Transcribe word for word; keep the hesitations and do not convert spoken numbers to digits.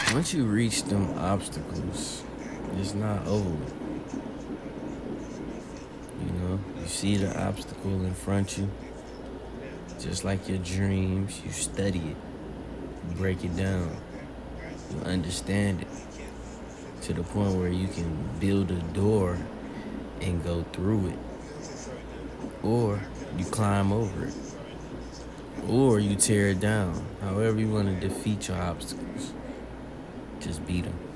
Once you reach them obstacles, it's not over. You know, you see the obstacle in front of you, just like your dreams, you study it, you break it down, you understand it to the point where you can build a door and go through it. Or you climb over it. Or you tear it down. However you want to defeat your obstacles, just beat them.